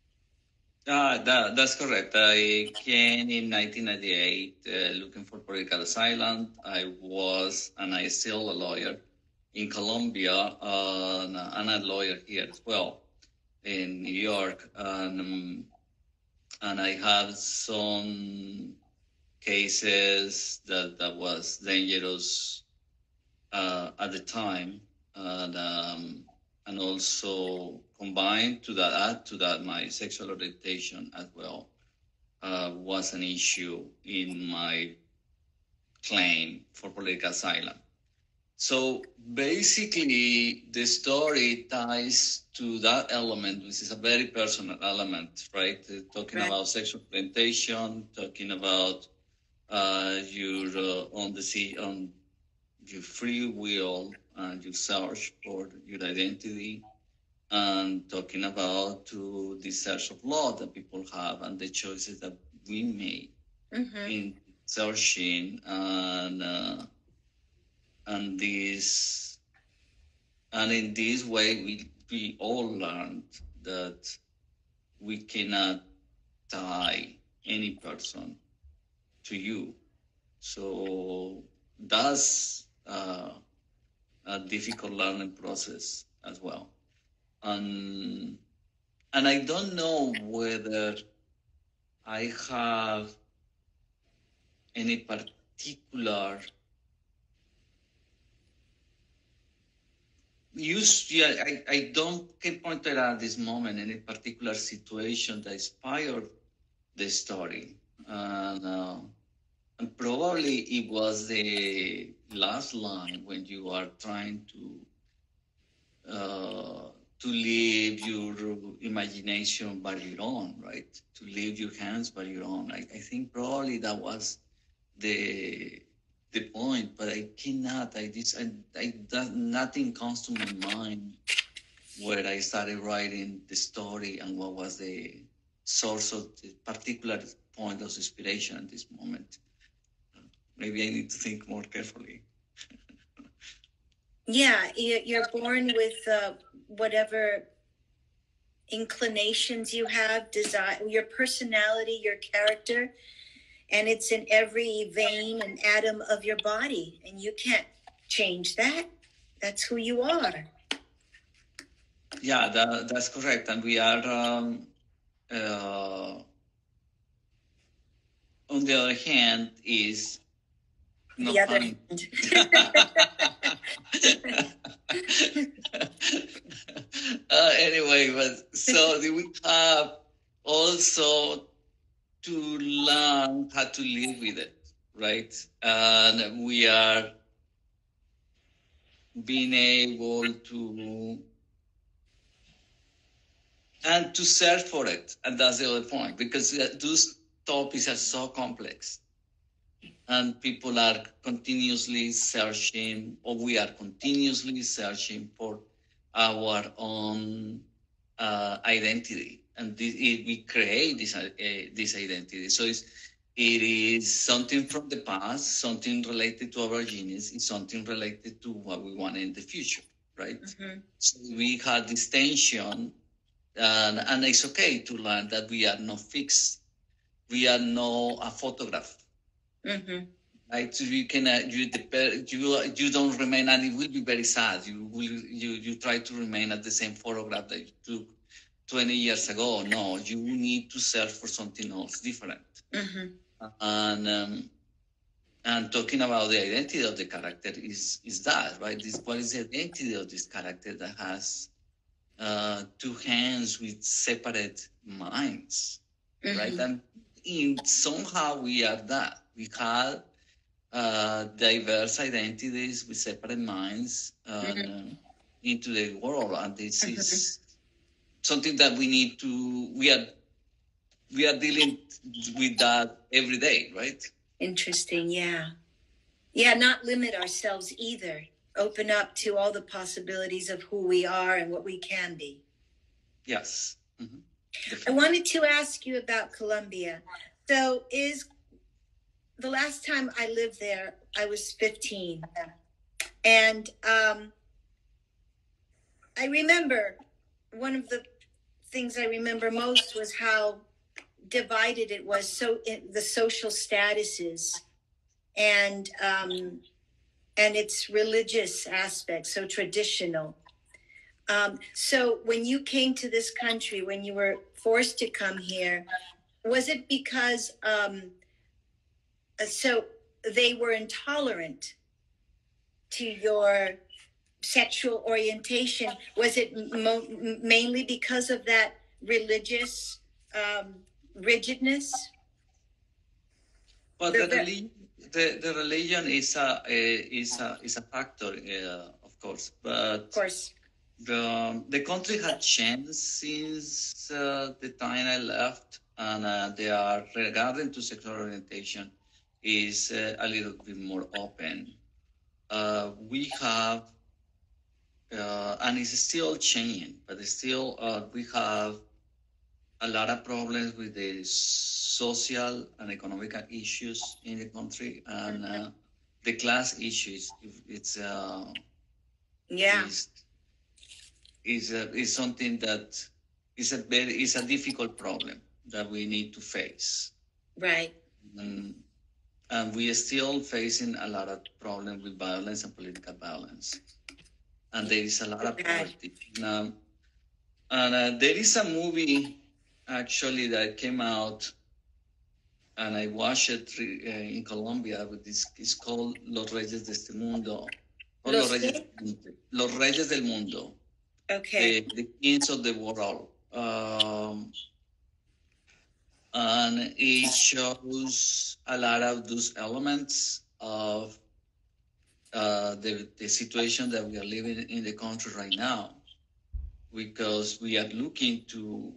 C: Uh, that, that's correct. I came in nineteen ninety-eight uh, looking for political asylum. I was, and I still a lawyer in Colombia, uh, and, and a lawyer here as well in New York. And, um, and I have some cases that, that was dangerous uh, at the time. And, um, and also combined to that, add to that, my sexual orientation as well uh, was an issue in my claim for political asylum. So basically, the story ties to that element, which is a very personal element, right? Uh, talking
B: Right.
C: about sexual orientation, talking about uh, your uh, on the sea on your free will and your search for your identity, and talking about to the search of law that people have and the choices that we made
B: Mm-hmm.
C: in searching and uh, and this and in this way we we all learned that we cannot tie any person to you. So that's uh, a difficult learning process as well. And, and I don't know whether I have any particular use. Yeah, I, I don't can point out at this moment any particular situation that inspired the story. And, uh, and probably it was the last line when you are trying to uh, to leave your imagination by your own, right? To leave your hands by your own. I, I think probably that was the the point, but I cannot. I this I, I that, nothing comes to my mind where I started writing the story and what was the source of the particular point of inspiration at this moment. Maybe I need to think more carefully.
B: Yeah, you- you're born with uh, whatever inclinations you have, desire, your personality, your character, and it's in every vein and atom of your body, and you can't change that. That's who you are.
C: Yeah, that, that's correct. And we are, um, uh, on the other hand, is
B: The other hand.
C: uh, anyway, but so we have also to learn how to live with it, right? And we are being able to and to search for it, and that's the other point, because those topics are so complex. And people are continuously searching, or we are continuously searching for our own uh, identity, and this, it, we create this uh, this identity. So it's, it is something from the past, something related to our genius, it's something related to what we want in the future, right? Mm-hmm. So we had this tension, and, and it's okay to learn that we are not fixed. We are not a photograph. Mm-hmm. Right, so you can uh, you you you don't remain, and it will be very sad. You will you you try to remain at the same photograph that you took twenty years ago. No, you need to search for something else different. Mm-hmm. And um, And talking about the identity of the character is is that, right? This, what is the identity of this character that has uh, two hands with separate minds, mm-hmm. right? And in somehow we are that. We have uh, diverse identities with separate minds uh, mm-hmm. into the world, and this mm-hmm. is something that we need to. We are we are dealing with that every day, right?
B: Interesting, yeah. Yeah, not limit ourselves either. Open up to all the possibilities of who we are and what we can be.
C: Yes. Mm-hmm.
B: I wanted to ask you about Colombia. So is the last time I lived there, I was fifteen. And um, I remember one of the things I remember most was how divided it was, so in the social statuses and um, and its religious aspects, so traditional. Um, so when you came to this country, when you were forced to come here, was it because um, so they were intolerant to your sexual orientation? Was it mo- mainly because of that religious um, rigidness?
C: Well, the, the, religion, the, the religion is a, a is a is a factor, uh, of course, but
B: of course.
C: the the country had changed since uh, the time I left, and uh, they are, regarding to sexual orientation, is uh, a little bit more open. Uh, we have, uh, and it's still changing, but still uh, we have a lot of problems with the social and economic issues in the country, and uh, the class issues. It's uh,
B: yeah,
C: is is, a, is something that is a very is a difficult problem that we need to face.
B: Right.
C: And, and we are still facing a lot of problems with violence and political violence, and there is a lot of poverty. Now, and uh, there is a movie actually that came out, and I watched it uh, in Colombia. With this, it's called Los Reyes de este Mundo. Or Los, Los, Reyes, Los Reyes del Mundo.
B: Okay.
C: The, the kings of the world. Um, and it shows a lot of those elements of uh, the, the situation that we are living in the country right now, because we are looking to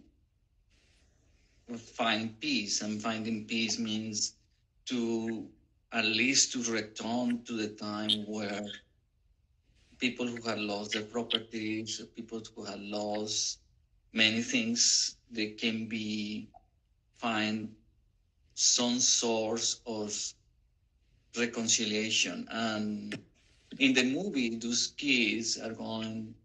C: find peace, and finding peace means to at least to return to the time where people who had lost their properties, people who had lost many things, they can be find some source of reconciliation. And in the movie, those kids are going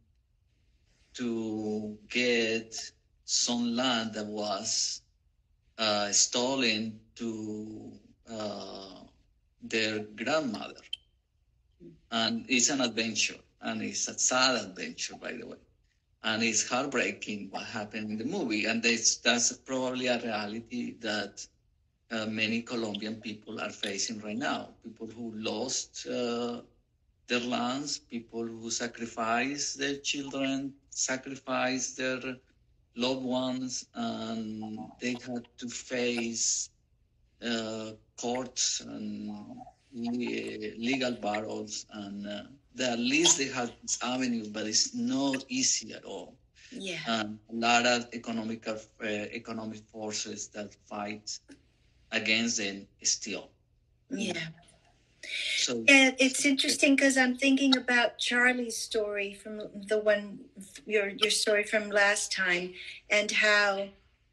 C: to get some land that was uh, stolen to uh, their grandmother. And it's an adventure, and it's a sad adventure, by the way. And it's heartbreaking what happened in the movie. And that's, that's probably a reality that uh, many Colombian people are facing right now. People who lost uh, their lands, people who sacrificed their children, sacrificed their loved ones, and they had to face uh, courts and legal battles, and uh, at least they have this avenue, but it's not easy at all.
B: Yeah,
C: and a lot of economic uh, economic forces that fight against them still.
B: Yeah.
C: So
B: and it's interesting because I'm thinking about Charlie's story from the one your your story from last time, and how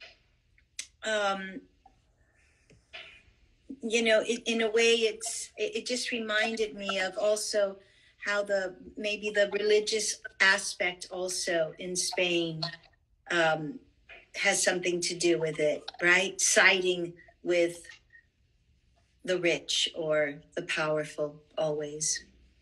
B: um you know, it, in a way, it's it, it just reminded me of also how the maybe the religious aspect also in Spain um, has something to do with it, right? Siding with the rich or the powerful always.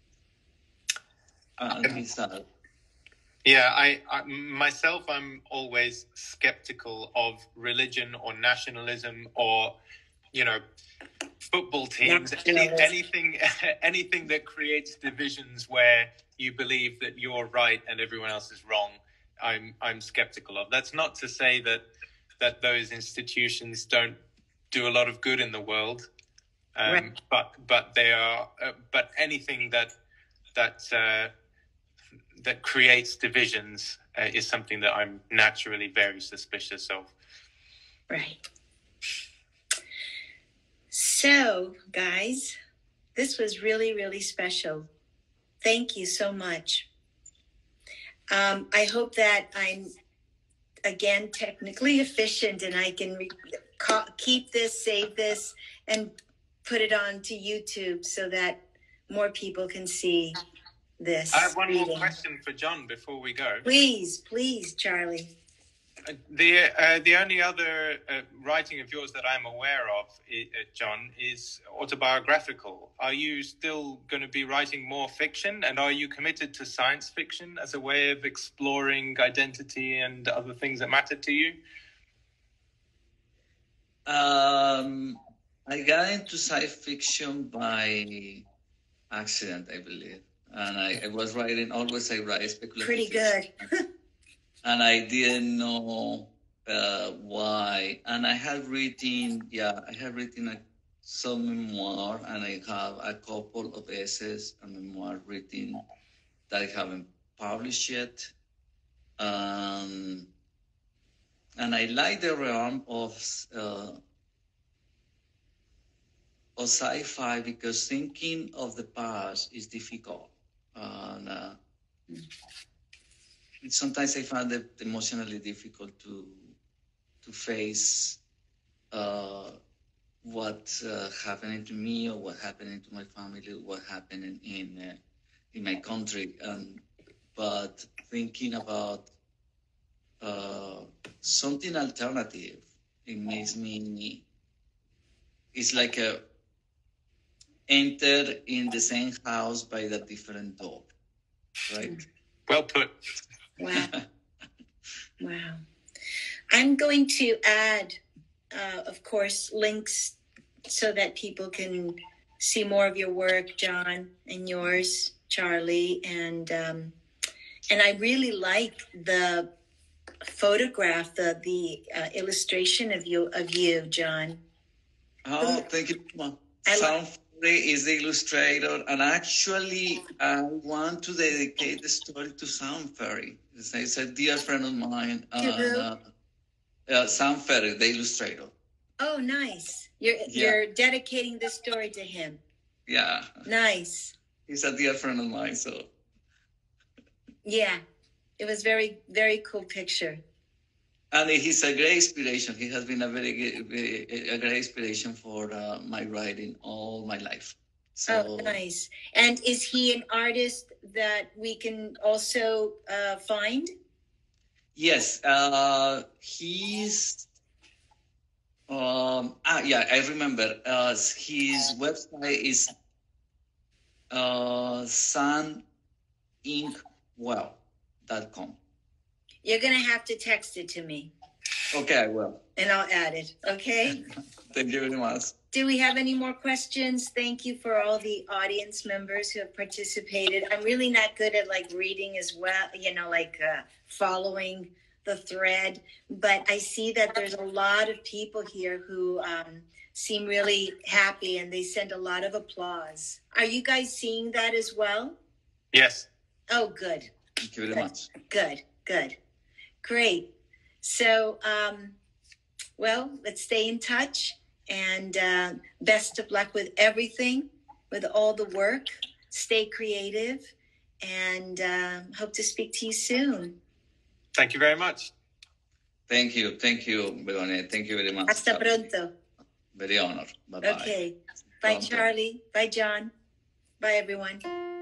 C: Uh,
A: yeah, I, I myself, I'm always skeptical of religion or nationalism or you know, football teams, any, anything, anything that creates divisions where you believe that you're right and everyone else is wrong, I'm I'm skeptical of. That's not to say that that those institutions don't do a lot of good in the world, um, right. but but they are. Uh, but anything that that uh, that creates divisions uh, is something that I'm naturally very suspicious of.
B: Right. So, guys, this was really, really special. Thank you so much. Um, I hope that I'm, again, technically efficient and I can re- ca- keep this, save this, and put it on to YouTube so that more people can see this.
A: I have one
B: reading.
A: more question for John before we go.
B: Please, please, Charlie.
A: Uh, the uh, the only other uh, writing of yours that I'm aware of, uh, John, is autobiographical. Are you still going to be writing more fiction? And are you committed to science fiction as a way of exploring identity and other things that matter to you?
C: Um, I got into science fiction by accident, I believe. And I, I was writing, always I write speculative
B: Pretty
C: fiction.
B: good.
C: And I didn't know uh, why. And I had written, yeah, I had written a, some memoir, and I have a couple of essays and memoir written that I haven't published yet. Um, and I like the realm of uh, of sci-fi because thinking of the past is difficult. And, uh, sometimes I find it emotionally difficult to to face uh, what uh, happened to me or what happened to my family, or what happened in in, uh, in my country. And but thinking about uh, something alternative, it makes me. It's like a enter in the same house by the different door, right?
A: Well put.
B: Wow. Wow. I'm going to add, uh, of course, links so that people can see more of your work, John, and yours, Charlie. And um, and I really like the photograph, the the uh, illustration of you, of you, John.
C: Oh, thank you.
B: I
C: Sound is the illustrator, and actually I want to dedicate the story to Sound Fairy. It's, it's a dear friend of mine.
B: To who?
C: Uh, uh, Sound Fairy, the illustrator.
B: Oh, nice. You're yeah. you're dedicating this story to him.
C: Yeah.
B: Nice.
C: He's a dear friend of mine, so.
B: Yeah, it was very, very cool picture.
C: And he's a great inspiration. He has been a very, a great inspiration for uh, my writing all my life. So,
B: oh, nice. And is he an artist that we can also uh, find?
C: Yes. Uh, he's... Um, ah, yeah, I remember. Uh, his website is uh, sun ink well dot com.
B: You're going to have to text it to me.
C: Okay, I will.
B: And I'll add it, okay?
C: Thank you very much.
B: Do we have any more questions? Thank you for all the audience members who have participated. I'm really not good at like reading as well, you know, like uh, following the thread. But I see that there's a lot of people here who um, seem really happy and they send a lot of applause. Are you guys seeing that as well?
A: Yes.
B: Oh, good.
C: Thank you very
B: good.
C: much.
B: Good, good. Great. So, um, well, let's stay in touch, and uh, best of luck with everything, with all the work. Stay creative, and uh, hope to speak to you soon.
A: Thank you very much.
C: Thank you. Thank you, Begonya. Thank you very much.
B: Hasta pronto.
C: Very honored. Bye-bye.
B: Okay. Bye, pronto. Charlie. Bye, John. Bye, everyone.